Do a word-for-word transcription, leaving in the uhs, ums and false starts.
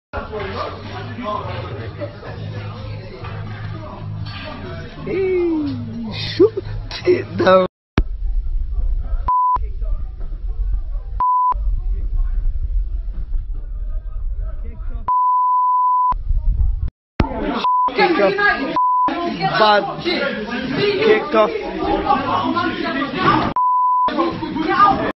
Hey, shoot it down. Kick off. Bad kick off.